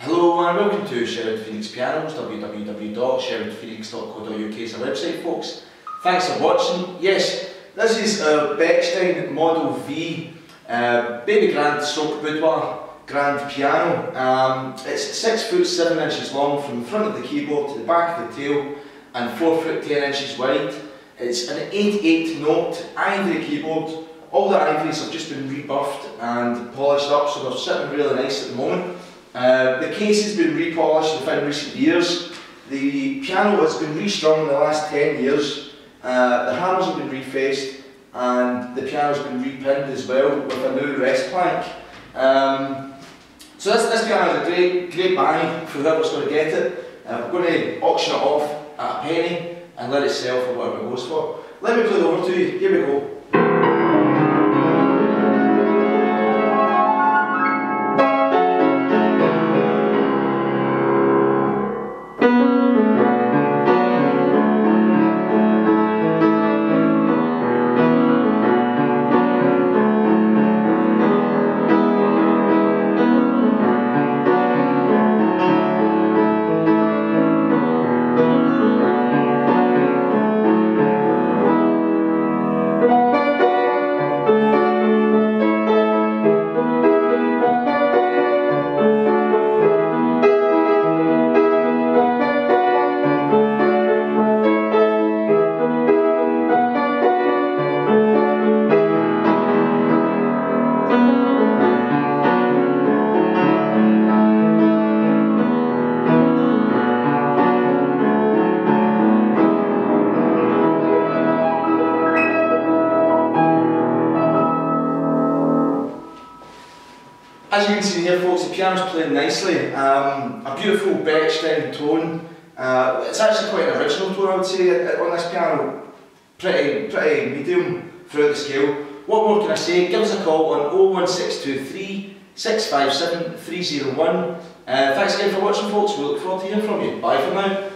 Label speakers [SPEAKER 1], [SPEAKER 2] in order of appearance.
[SPEAKER 1] Hello and welcome to Sherwood Phoenix Pianos. www.sherwoodphoenix.co.uk is our website, folks. Thanks for watching. Yes, this is a Bechstein Model V baby grand stroke boudoir grand piano. It's 6 foot 7 inches long from the front of the keyboard to the back of the tail and 4 foot 10 inches wide. It's an 8/8 note ivory keyboard. All the ivories have just been rebuffed and polished up, so they're sitting really nice at the moment. The case has been repolished within recent years. The piano has been restrung in the last 10 years. The hammers have been refaced and the piano has been repinned as well with a new rest plank. So this piano is a great buy for whoever's going to get it. We're going to auction it off at a penny and let it sell for whatever it goes for. Let me play it over to you. Here we go. As you can see here, folks, the piano's playing nicely. A beautiful Bechstein tone. It's actually quite an original tone, I would say, on this piano. Pretty medium throughout the scale. What more can I say? Give us a call on 01623 657 301. Thanks again for watching, folks. We look forward to hearing from you. Bye for now.